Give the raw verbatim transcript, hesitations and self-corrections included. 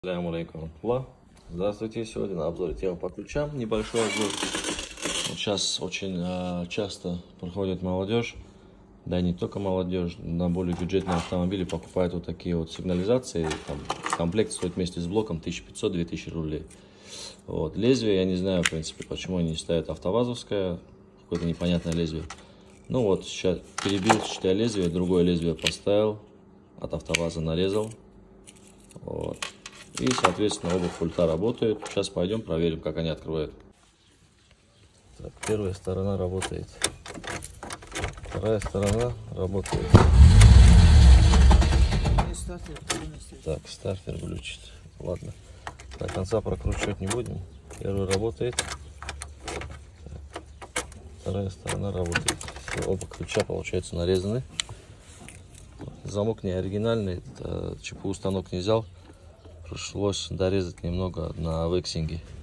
Ассаляму алейкум. Здравствуйте, сегодня на обзоре тема по ключам, небольшой обзор. Вот сейчас очень э, часто проходит молодежь, да и не только молодежь, на более бюджетные автомобили покупают вот такие вот сигнализации, там, комплект стоит вместе с блоком тысяча пятьсот — две тысячи рублей. Вот. Лезвие, я не знаю, в принципе, почему они ставят автовазовское, какое-то непонятное лезвие. Ну вот, сейчас перебил четыре лезвия, другое лезвие поставил, от автоваза нарезал. Вот. И, соответственно, оба пульта работают. Сейчас пойдем проверим, как они открывают. Так, первая сторона работает. Вторая сторона работает. Так, стартер глючит. Ладно, до конца прокручивать не будем. Первый работает. Так. Вторая сторона работает. Все, оба ключа, получается, нарезаны. Замок не оригинальный, ЧПУ станок не взял. Пришлось дорезать немного на вексинге.